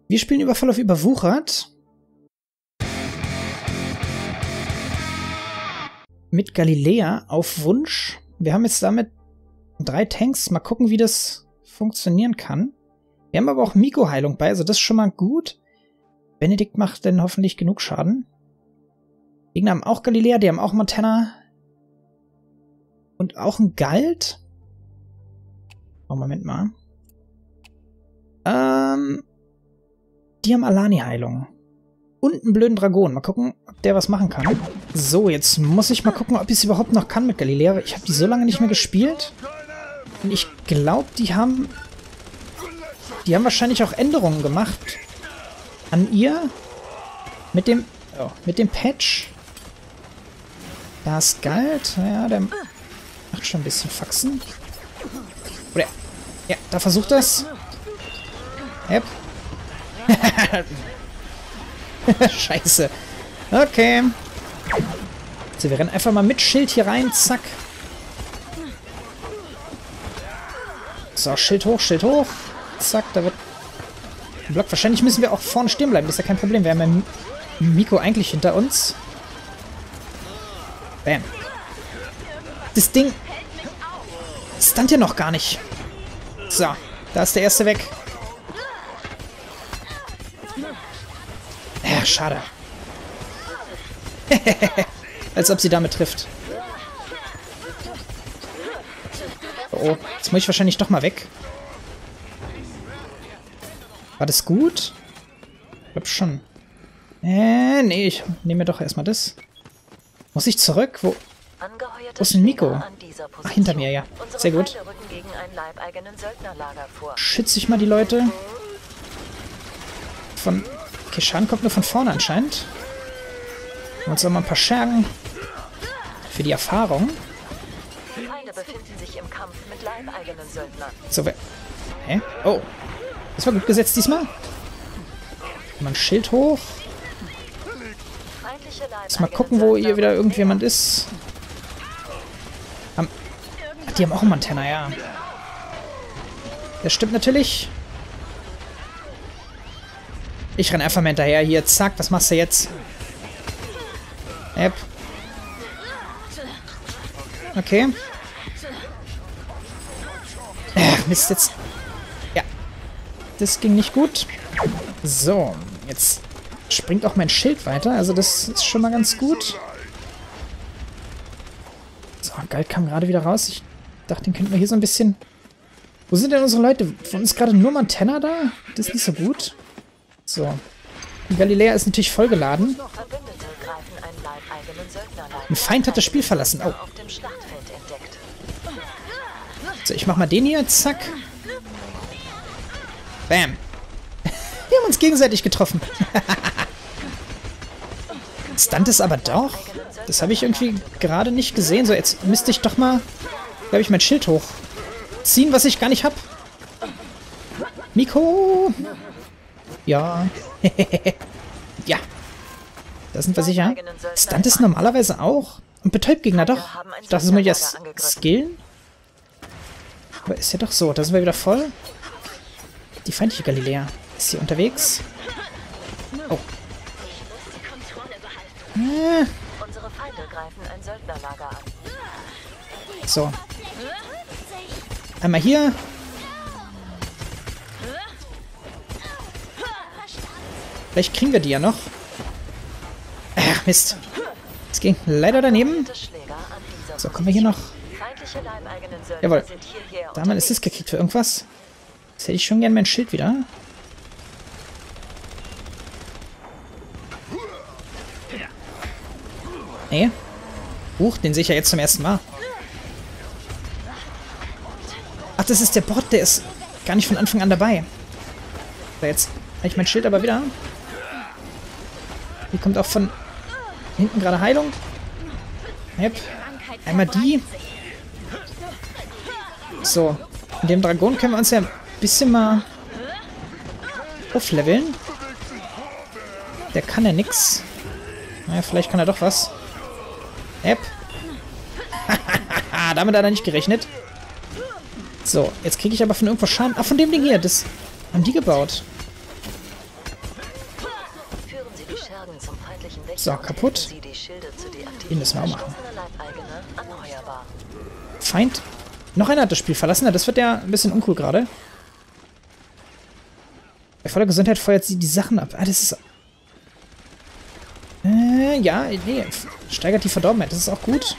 Wir spielen Überfall auf Überwuchert. Mit Galilea auf Wunsch. Wir haben jetzt damit 3 Tanks. Mal gucken, wie das funktionieren kann. Wir haben aber auch Miko-Heilung bei, also das ist schon mal gut. Benedikt macht dann hoffentlich genug Schaden. Gegner haben auch Galilea, die haben auch Montana. Und auch ein Galt. Oh, Moment mal. Die haben Alani-Heilung. Und einen blöden Dragon. Mal gucken, ob der was machen kann. So, jetzt muss ich mal gucken, ob ich es überhaupt noch kann mit Galilea. Ich habe die so lange nicht mehr gespielt. Und ich glaube, die haben wahrscheinlich auch Änderungen gemacht an ihr. Mit dem Patch. Da ist Galt. Ja, der macht schon ein bisschen Faxen. Oder, ja, da versucht das. Yep. Scheiße. Okay. So, wir rennen einfach mal mit Schild hier rein. Zack. So, Schild hoch, Schild hoch. Zack, da wird ein Block. Wahrscheinlich müssen wir auch vorne stehen bleiben. Das ist ja kein Problem. Wir haben ja Miko eigentlich hinter uns. Bam. Das Ding stand ja noch gar nicht. So, da ist der erste weg. Ja, schade. Als ob sie damit trifft. Oh, jetzt muss ich wahrscheinlich doch mal weg. War das gut? Ich glaube schon. Nee, ich nehme mir doch erstmal das. Muss ich zurück? Wo ist denn Miko? Ach, hinter mir, ja. Sehr gut. Schütze ich mal die Leute. Okay, Schaden kommt nur von vorne anscheinend. Und uns auch mal ein paar Schergen. Für die Erfahrung. So, hä? Oh. Das war gut gesetzt diesmal. Mal ein Schild hoch. Jetzt mal gucken, wo hier wieder irgendjemand ist. Die haben auch einen Montana, ja. Das stimmt natürlich. Ich renn einfach mal hinterher. Hier, zack, was machst du jetzt? Yep. Okay. Mist, jetzt. Ja. Das ging nicht gut. So, jetzt springt auch mein Schild weiter. Also das ist schon mal ganz gut. So, Galt kam gerade wieder raus. Ich dachte, den könnten wir hier so ein bisschen... Wo sind denn unsere Leute? Von uns gerade nur Montana da? Das ist nicht so gut. So. Die Galilea ist natürlich vollgeladen. Ein Feind hat das Spiel verlassen. Oh. So, ich mach mal den hier. Zack. Bam. Wir haben uns gegenseitig getroffen. Stunt ist aber doch. Das habe ich irgendwie gerade nicht gesehen. So, jetzt müsste ich doch mal, glaube ich, mein Schild hochziehen, was ich gar nicht habe. Miko. Ja. Ja. Da sind wir sicher. Stunt ist normalerweise auch. Und betäubt Gegner doch. Ich dachte, das muss ich erst skillen. Aber ist ja doch so. Da sind wir wieder voll. Die feindliche Galilea. Ist hier unterwegs? Oh. So. Einmal hier. Vielleicht kriegen wir die ja noch. Ach, Mist. Es ging leider daneben. So, kommen wir hier noch. Jawohl. Da haben wir einen Assist gekriegt für irgendwas. Jetzt hätte ich schon gern mein Schild wieder. Nee. Den sehe ich ja jetzt zum ersten Mal. Ach, das ist der Bot, der ist gar nicht von Anfang an dabei. So, jetzt habe ich mein Schild aber wieder. Hier kommt auch von hinten gerade Heilung. Yep. Einmal die. So. Mit dem Dragon können wir uns ja ein bisschen mal aufleveln. Der kann ja nix. Naja, vielleicht kann er doch was. Yep. Damit hat er nicht gerechnet. So, jetzt kriege ich aber von irgendwo Schaden. Ah, von dem Ding hier. Das haben die gebaut. So, kaputt. Den müssen wir auch machen. Feind. Noch einer hat das Spiel verlassen. Das wird ja ein bisschen uncool gerade. Bei voller Gesundheit feuert sie die Sachen ab. Ah, das ist... ja, nee. Steigert die Verdorbenheit. Das ist auch gut.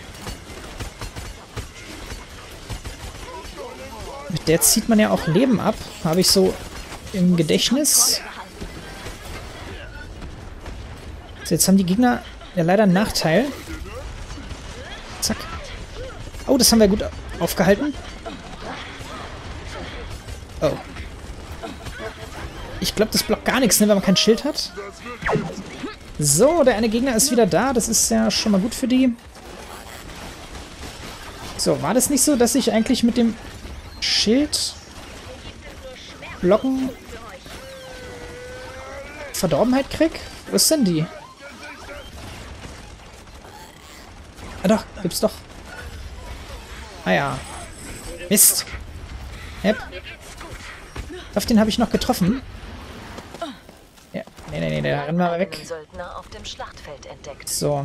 Mit der zieht man ja auch Leben ab. Habe ich so im Gedächtnis. So, jetzt haben die Gegner ja leider einen Nachteil. Zack. Oh, das haben wir gut aufgehalten. Oh. Ich glaube, das blockt gar nichts, ne, wenn man kein Schild hat. So, der eine Gegner ist wieder da. Das ist ja schon mal gut für die. So, war das nicht so, dass ich eigentlich mit dem Schild blocken Verdorbenheit krieg? Wo ist denn die? Ah doch, gibt's doch. Ah ja. Mist. Yep. Auf den habe ich noch getroffen. Ja, nee, da rennen wir mal weg. So.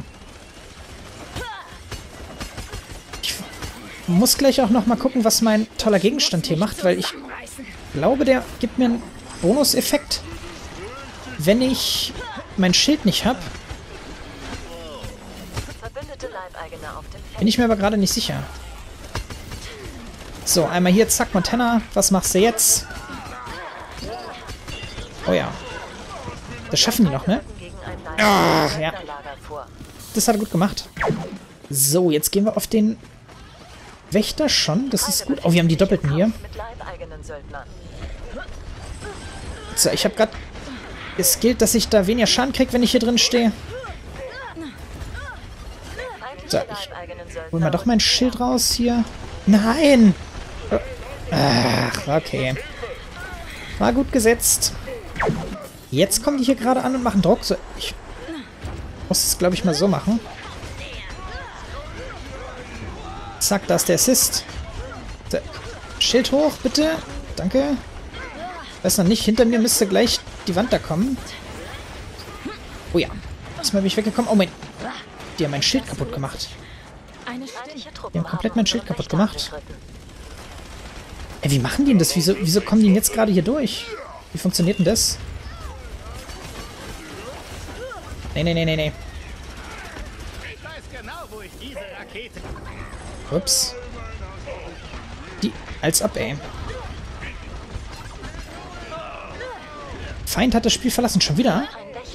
Ich muss gleich auch noch mal gucken, was mein toller Gegenstand hier macht, weil ich glaube, der gibt mir einen Bonuseffekt, wenn ich mein Schild nicht habe. Bin ich mir aber gerade nicht sicher. So, einmal hier, zack, Montana. Was machst du jetzt? Oh ja. Das schaffen die noch, ne? Ach, ja. Das hat er gut gemacht. So, jetzt gehen wir auf den Wächter schon. Das ist gut. Oh, wir haben die Doppelten hier. So, ich habe gerade geskillt, dass ich da weniger Schaden kriege, wenn ich hier drin stehe. So, ich hol mal doch mein Schild raus hier. Nein! Ach, okay. War gut gesetzt. Jetzt kommen die hier gerade an und machen Druck. So, ich muss es, glaube ich, mal so machen. Zack, da ist der Assist. So, Schild hoch, bitte. Danke. Weiß noch nicht, hinter mir müsste gleich die Wand da kommen. Oh ja. Erstmal bin ich weggekommen. Oh mein... Die haben mein Schild kaputt gemacht. Die haben komplett mein Schild kaputt gemacht. Ey, wie machen die denn das? Wieso kommen die denn jetzt gerade hier durch? Wie funktioniert denn das? Nee. Ups. Die... Als ob, ey. Feind hat das Spiel verlassen. Schon wieder?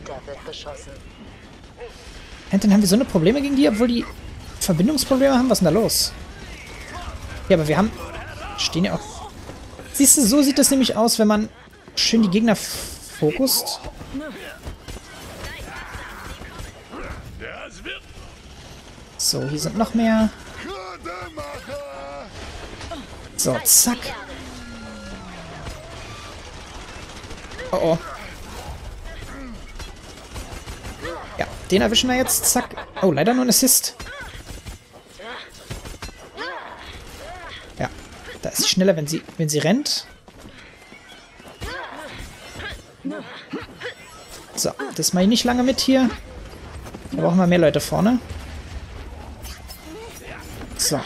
Und dann haben wir so eine Probleme gegen die, obwohl die Verbindungsprobleme haben. Was ist denn da los? Ja, aber wir haben... Stehen ja auch... Siehst du, so sieht das nämlich aus, wenn man schön die Gegner fokust. So, hier sind noch mehr. So, zack. Oh, oh. Ja, den erwischen wir jetzt. Zack. Oh, leider nur ein Assist. Ja, da ist sie schneller, wenn sie rennt. So, das mache ich nicht lange mit hier. Da brauchen wir mehr Leute vorne. So.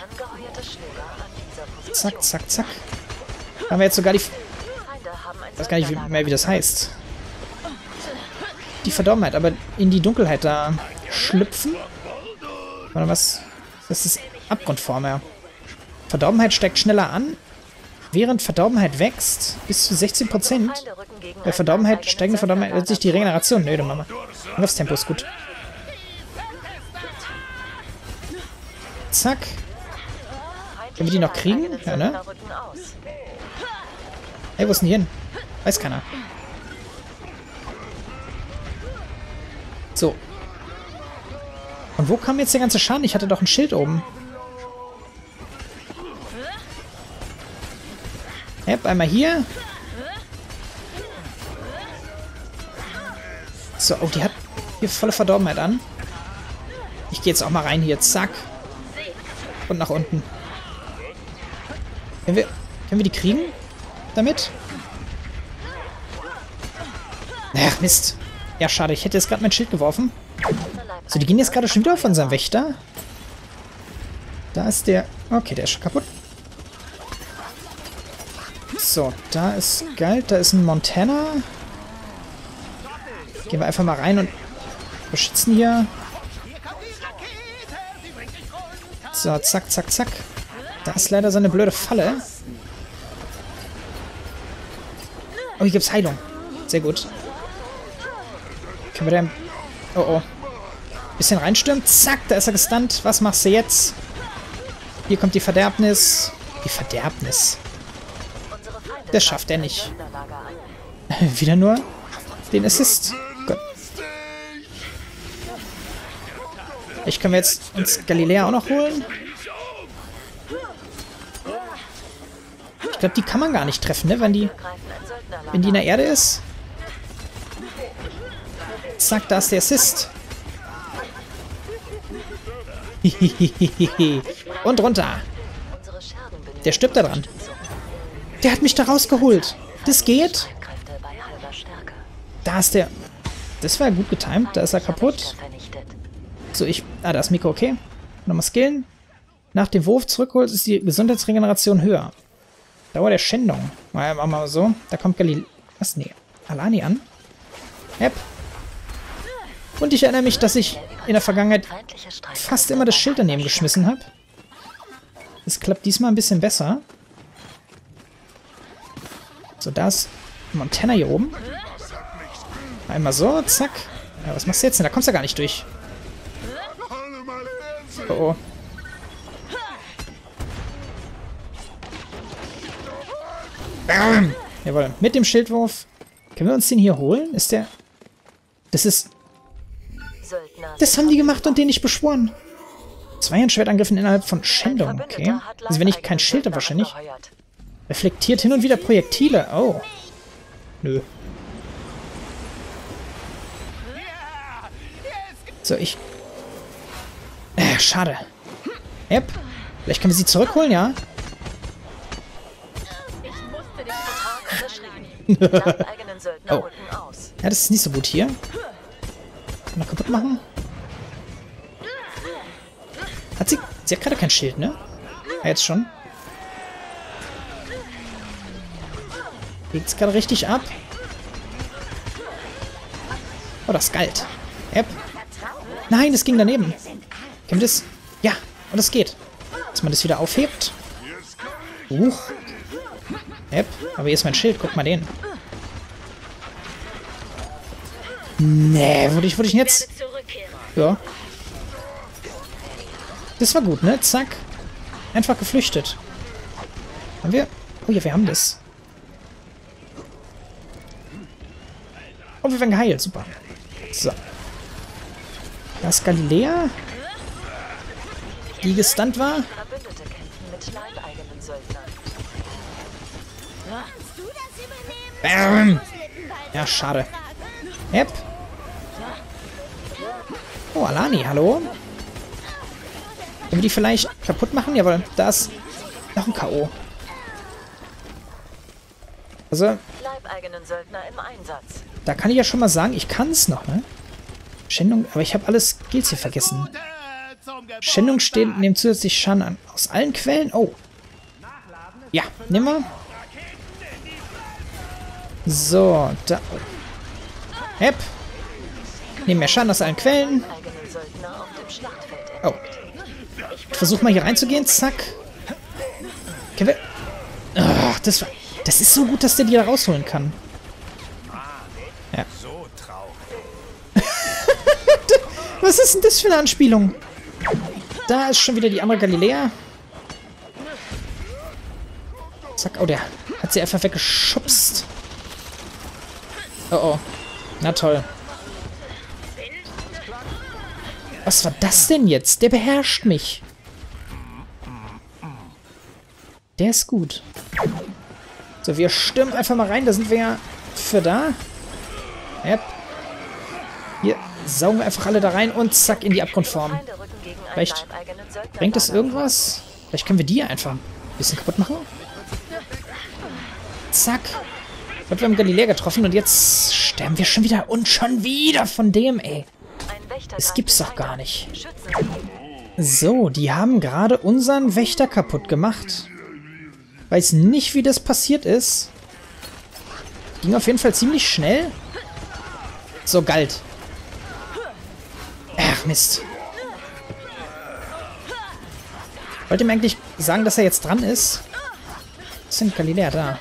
Zack, zack, zack. Haben wir jetzt sogar die... Ich weiß gar nicht mehr, wie das heißt. Die Verdorbenheit, aber in die Dunkelheit da schlüpfen. Warte, was? Das ist Abgrundform, ja. Verdorbenheit steigt schneller an, während Verdorbenheit wächst. Bis zu 16%. Bei Verdorbenheit, steigende Verdorbenheit ändert sich die Regeneration. Nö, du Mama. Angriffstempo ist gut. Zack. Können wir die noch kriegen? Ja, ne? Hey, wo ist denn die hin? Weiß keiner. So. Und wo kam jetzt der ganze Schaden? Ich hatte doch ein Schild oben. Yep, einmal hier. So, oh, die hat hier volle Verdorbenheit an. Ich gehe jetzt auch mal rein hier. Zack. Und nach unten. Können wir die kriegen? Damit? Ach, Mist. Ja, schade. Ich hätte jetzt gerade mein Schild geworfen. So, die gehen jetzt gerade schon wieder auf unseren Wächter. Da ist der... Okay, der ist schon kaputt. So, da ist Galt. Da ist ein Montana. Gehen wir einfach mal rein und beschützen hier. So, zack, zack, zack. Da ist leider so eine blöde Falle. Oh, hier gibt's Heilung. Sehr gut. Können wir da... Oh, oh. Bisschen reinstürmen. Zack, da ist er gestunt. Was machst du jetzt? Hier kommt die Verderbnis. Die Verderbnis. Das schafft er nicht. Wieder nur den Assist. Gut. Ich können wir jetzt uns Galilea auch noch holen. Ich glaube, die kann man gar nicht treffen, ne? Wenn die in der Erde ist. Zack, da ist der Assist. Und runter. Der stirbt da dran. Der hat mich da rausgeholt. Das geht. Da ist der... Das war gut getimt. Da ist er kaputt. So, da ist Miko, okay. Nochmal skillen. Nach dem Wurf zurückholt, ist die Gesundheitsregeneration höher. Dauer der Schändung. Machen wir mal so. Da kommt Was? Nee. Alani an. Yep. Und ich erinnere mich, dass ich in der Vergangenheit fast immer das Schild daneben geschmissen habe. Das klappt diesmal ein bisschen besser. So, da ist Montana hier oben. Einmal so, zack. Ja, was machst du jetzt denn? Da kommst du ja gar nicht durch. Oh, oh. Bam! Jawohl, mit dem Schildwurf. Können wir uns den hier holen? Ist der... Das ist... Das haben die gemacht und den nicht beschworen. 2 Schwertangriffen innerhalb von Schändung, okay. Also wenn ich kein Schild habe, wahrscheinlich. Reflektiert hin und wieder Projektile. Oh. Nö. So, schade. Yep. Vielleicht können wir sie zurückholen, ja? Oh. Ja, das ist nicht so gut hier. Noch kaputt machen. Sie hat gerade kein Schild, ne? Ja, jetzt schon. Legt's gerade richtig ab. Oh, das ist Galt. Yep. Nein, das ging daneben. Können wir das... Ja, und das geht. Dass man das wieder aufhebt. Yep. Aber hier ist mein Schild. Guck mal den. Nee, wurde ich denn jetzt... Ja. Das war gut, ne? Zack. Einfach geflüchtet. Haben wir... Oh ja, wir haben das. Oh, wir werden geheilt. Super. So. Da ist Galilea. Die gestunt war. Bam! Ja, schade. Yep. Oh, Alani, hallo? Können wir die vielleicht kaputt machen? Jawohl, da ist noch ein K.O. Also, da kann ich ja schon mal sagen, ich kann es noch, ne? Schändung, aber ich habe alle Skills hier vergessen. Schändung steht nehmen zusätzlich Schaden an. Aus allen Quellen? Oh. Ja, nehmen wir. So, da. Hep. Nehmen mehr Schaden aus allen Quellen. Oh. Ich versuche mal hier reinzugehen. Zack. Können wir... Oh, das ist so gut, dass der die da rausholen kann. Ja. Was ist denn das für eine Anspielung? Da ist schon wieder die andere Galilea. Zack. Oh, der hat sie einfach weggeschubst. Oh, oh. Na toll. Was war das denn jetzt? Der beherrscht mich. Der ist gut. So, wir stürmen einfach mal rein. Da sind wir ja für da. Yep. Hier saugen wir einfach alle da rein und zack in die Abgrundform. Vielleicht bringt das irgendwas? Vielleicht können wir die einfach ein bisschen kaputt machen. Zack. Ich glaube, wir haben Galilea getroffen und jetzt sterben wir schon wieder. Und schon wieder von dem, ey. Das gibt's doch gar nicht. So, die haben gerade unseren Wächter kaputt gemacht. Weiß nicht, wie das passiert ist. Ging auf jeden Fall ziemlich schnell. So, Galt. Ach, Mist. Wollte ihm eigentlich sagen, dass er jetzt dran ist. Was sind Galilea da?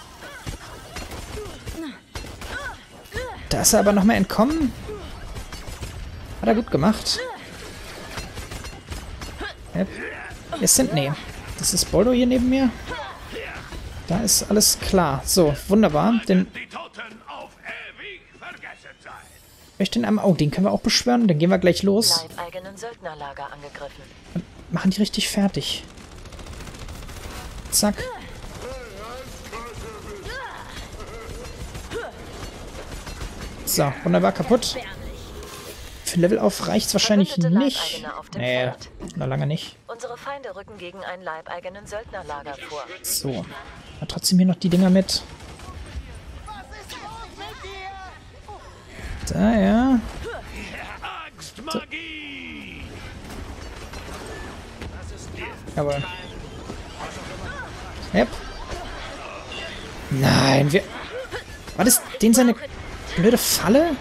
Da ist er aber nochmal entkommen. Hat er gut gemacht. Es sind... Nee. Das ist Boldo hier neben mir. Da ist alles klar. So, wunderbar. Den... Ich möchte den einmal... Oh, den können wir auch beschwören. Dann gehen wir gleich los. Und machen die richtig fertig. Zack. So, wunderbar, kaputt. Für Level auf reicht es wahrscheinlich nicht. Nee, noch lange nicht. Unsere Feinde rücken gegen ein leibeigenen Söldnerlager vor. So. Aber trotzdem hier noch die Dinger mit. Da, ja. So. Jawohl. Yep. Nein, wir... War das den seine blöde Falle?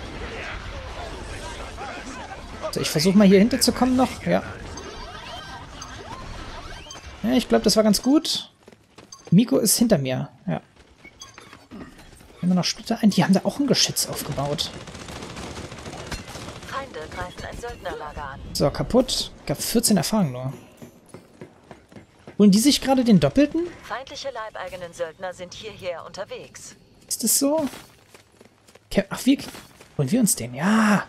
So, ich versuche mal hier hinter zu kommen noch. Ja. Ja, ich glaube, das war ganz gut. Miko ist hinter mir. Ja. Nehmen wir noch Splitter ein. Die haben da auch ein Geschütz aufgebaut. Feinde greifen ein Söldnerlager an. So, kaputt. Gab 14 Erfahrungen nur. Holen die sich gerade den Doppelten? Feindliche leibeigenen Söldner sind hierher unterwegs. Ist das so? Okay. Ach, wie holen wir uns den? Ja.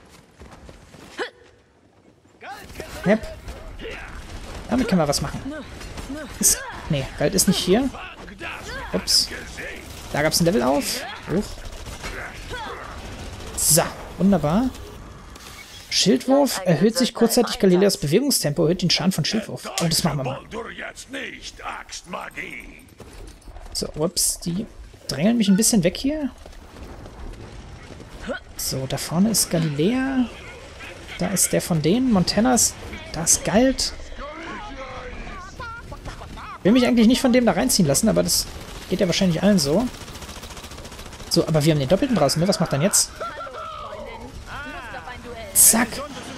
Yep. Damit können wir was machen. Ist, nee, Galt ist nicht hier. Ups. Da gab es ein Level auf. Hoch. So, wunderbar. Schildwurf erhöht sich kurzzeitig Galileas Bewegungstempo, erhöht den Schaden von Schildwurf. Oh, das machen wir mal. So, ups, die drängeln mich ein bisschen weg hier. So, da vorne ist Galilea. Da ist der von denen. Montana ist... Da ist Galt. Will mich eigentlich nicht von dem da reinziehen lassen, aber das geht ja wahrscheinlich allen so. So, aber wir haben den Doppelten draußen, ne? Was macht dann jetzt? Zack.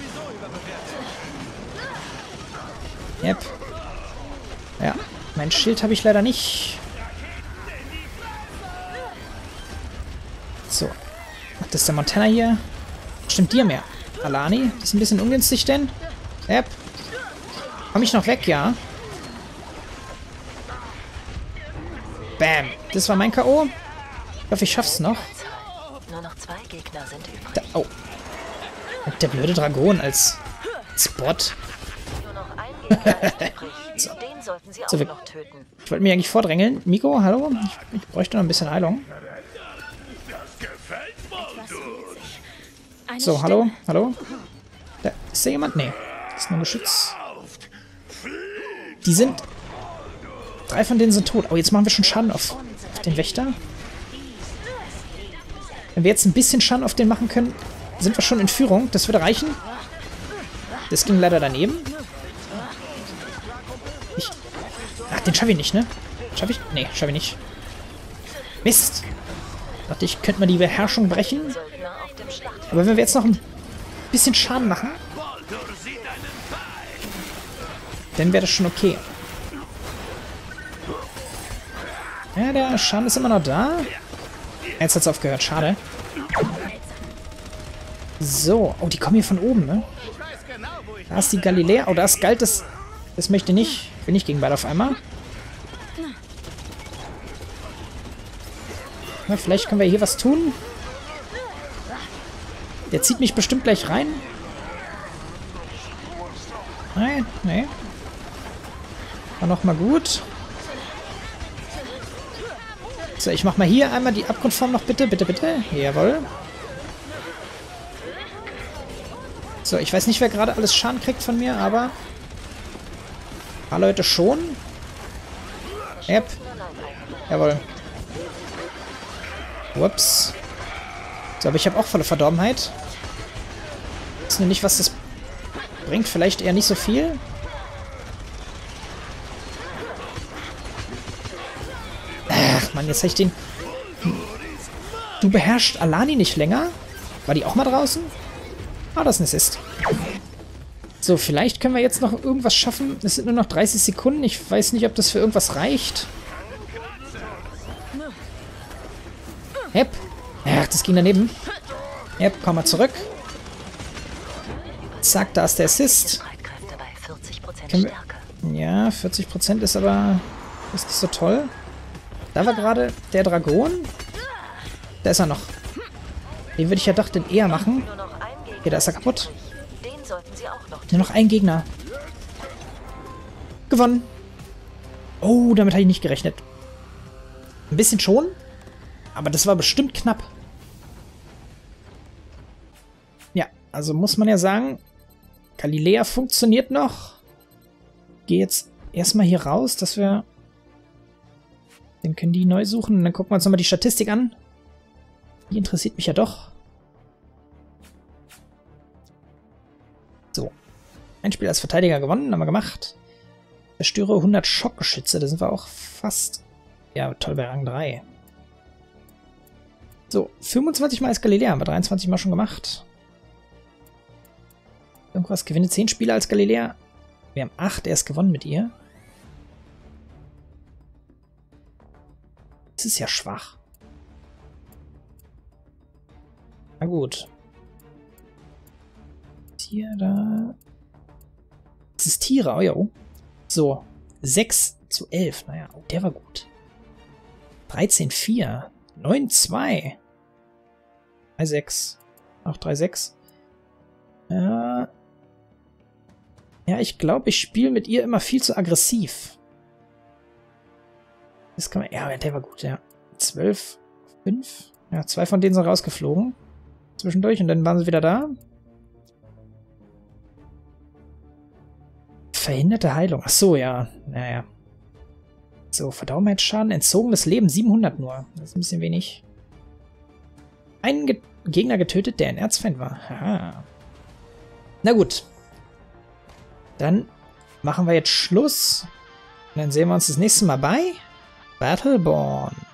Yep. Ja, mein Schild habe ich leider nicht. So. Das ist der Montana hier. Stimmt, dir mehr. Alani, das ist ein bisschen ungünstig, denn. Yep. Komm ich noch weg, ja. Bam. Das war mein K.O. Ich hoffe, ich schaff's noch. Nur noch 2 Gegner sind übrig. Da, oh. Und der blöde Dragon als Bot. Nur noch ein Gegner ist übrig. So. Den sollten sie auch So, noch töten. Ich wollte mich eigentlich vordrängeln. Miko, hallo? Ich bräuchte noch ein bisschen Heilung. So, hallo? Hallo? Da, ist da jemand? Nee. Das ist nur ein Geschütz. Die sind... 3 von denen sind tot. Oh, jetzt machen wir schon Schaden auf den Wächter. Wenn wir jetzt ein bisschen Schaden auf den machen können, sind wir schon in Führung. Das würde reichen. Das ging leider daneben. Ach, den schaffe ich nicht, ne? Schaffe ich? Nee, schaffe ich nicht. Mist. Dachte ich, könnte man die Beherrschung brechen. Aber wenn wir jetzt noch ein bisschen Schaden machen, dann wäre das schon okay. Ja, der Schaden ist immer noch da. Jetzt hat es aufgehört, schade. So, oh, die kommen hier von oben, ne? Da ist die Galilea. Oh, da ist Galt, das möchte ich nicht. Ich will nicht gegen beide auf einmal. Na, vielleicht können wir hier was tun. Der zieht mich bestimmt gleich rein. Nein, nee. War nochmal gut. So, ich mach mal hier einmal die Abgrundform noch bitte. Bitte, bitte. Jawohl. So, ich weiß nicht, wer gerade alles Schaden kriegt von mir, aber... Ein paar Leute schon. Yep. Jawohl. Ups. So, aber ich habe auch volle Verdorbenheit. Ich weiß nur nicht, was das bringt. Vielleicht eher nicht so viel. Ach, Mann, jetzt habe ich den... Du beherrschst Alani nicht länger? War die auch mal draußen? Ah, das ist ein Assist. So, vielleicht können wir jetzt noch irgendwas schaffen. Es sind nur noch 30 Sekunden. Ich weiß nicht, ob das für irgendwas reicht. Hepp. Ach, das ging daneben. Hepp, komm mal zurück. Zack, da ist der Assist. Können wir... Ja, 40% ist aber... ist nicht so toll. Da war gerade der Dragon. Da ist er noch. Den würde ich ja doch denn eher machen. Okay, da ist er kaputt. Nur noch ein Gegner. Gewonnen. Oh, damit habe ich nicht gerechnet. Ein bisschen schon. Aber das war bestimmt knapp. Ja, also muss man ja sagen, Galilea funktioniert noch. Gehe jetzt erstmal hier raus, dass wir... Dann können die neu suchen. Und dann gucken wir uns nochmal die Statistik an. Die interessiert mich ja doch. So. Ein Spiel als Verteidiger gewonnen, haben wir gemacht. Zerstöre 100 Schockgeschütze, da sind wir auch fast... Ja, toll bei Rang 3. So, 25 Mal als Galilea, haben wir 23 Mal schon gemacht. Irgendwas, gewinne 10 Spiele als Galilea. Wir haben 8 erst gewonnen mit ihr. Das ist ja schwach. Na gut. Hier, da... Existiere, oh ja. So, 6:11. Naja, oh, der war gut. 13:4. 9:2. 3:6. Auch 3:6. Ja, ich glaube, ich spiele mit ihr immer viel zu aggressiv. Das kann man... Ja, der war gut, ja. 12:5. Ja, 2 von denen sind rausgeflogen. Zwischendurch und dann waren sie wieder da. Verhinderte Heilung. Ach so, ja. Naja. So, Verdauungsheitsschaden, entzogenes Leben 700 nur. Das ist ein bisschen wenig. Einen Gegner getötet, der ein Erzfeind war. Haha. Na gut. Dann machen wir jetzt Schluss. Und dann sehen wir uns das nächste Mal bei Battleborn.